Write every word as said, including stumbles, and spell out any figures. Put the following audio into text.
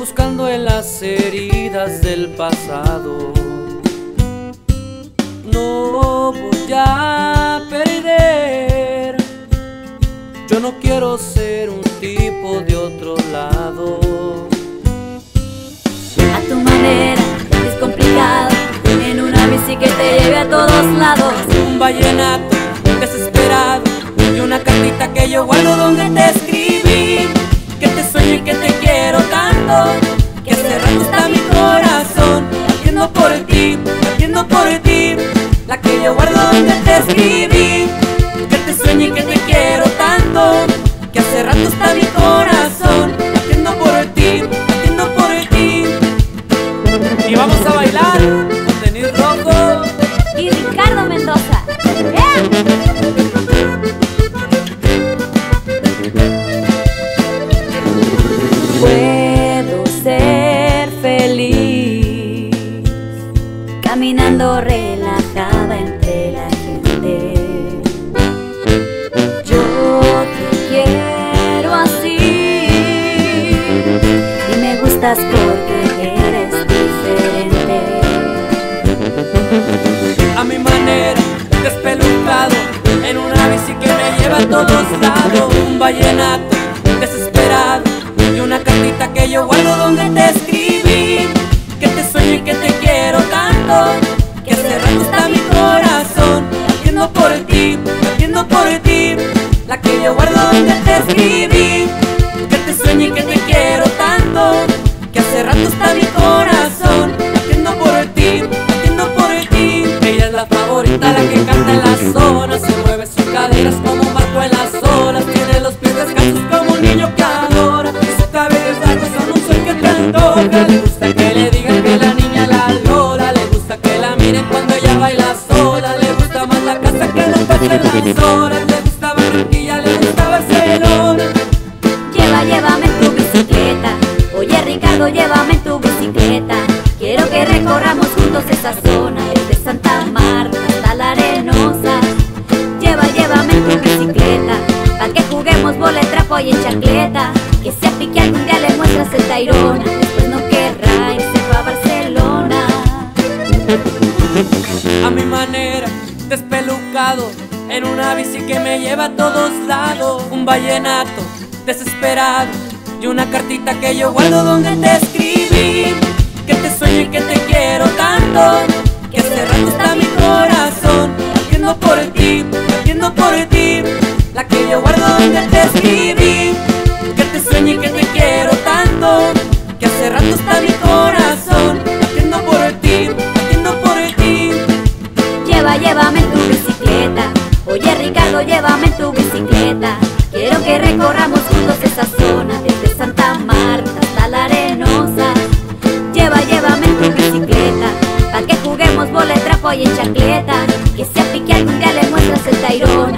buscando en las heridas del pasado. No voy a perder, yo no quiero ser un tipo de otro lado. A tu manera es complicado, en una bici que te lleve a todos lados. Un vallenato desesperado y una cartita que yo guardo donde te escribí que te sueño y que te quiero tanto, que hace rato está mi corazón latiendo por ti, latiendo por ti. La que yo guardo donde te escribí que te sueño y que te quiero tanto, que hace rato está mi corazón latiendo por ti, latiendo por ti. Y vamos a bailar con Denis Rojo y Ricardo Mendoza. ¡Eh! Puedo ser feliz caminando relajada entre la gente. Yo te quiero así y me gustas porque eres diferente. a mi manera, despelucado en una bici que me lleva a todos lados. Un vallenato desesperado y una cartita que yo guardo donde te escribí que te sueño y que te quiero tanto, que hace rato está mi corazón latiendo por ti, latiendo por ti. La que yo guardo donde te escribí que te sueño y que te quiero tanto, que hace rato está mi corazón latiendo por ti, latiendo por ti. Ella es la favorita, la que canta en la zona, se mueve sus caderas como un barco en las olas, tiene los pies descalzos como un niño que adora, y su cabello es largo, son un sol que te antoja. Le gusta que le digan que la niña la lola, le gusta que la miren cuando ella baila sola, le gusta más la casa que no pasen las horas, le gusta Barranquilla, le gusta Barcelona. Lleva, llévame en tu bicicleta. Oye Ricardo, llévame en tu bicicleta. Quiero que recorramos juntos esa zona, desde Santa Marta hasta la Arenosa. Lleva, llévame en tu bicicleta, pa' que juguemos bola, trapo y en chancleta. Que sea pique algún día le muestras el Tayrona, después no querrá irse pa' Barcelona. A mi manera, despelucado en una bici que me lleva a todos lados. Un vallenato desesperado y una cartita que yo guardo donde te escribí que te sueño y que te quiero tanto, que hace rato está mi corazón latiendo por ti, latiendo por ti. La que yo guardo donde te escribí que te sueño y que te quiero tanto, que hace rato está mi corazón latiendo por ti, latiendo por ti. Lleva, llévame en tu bicicleta. Oye Ricardo, llévame en tu bicicleta. Quiero que recorramos juntos esa zona, desde Santa Marta hasta la Arenosa. Lleva, llévame en tu bicicleta, pa' que juguemos bola, trapo y en chancleta. Que sea pique algún día le muestras el Tayrona.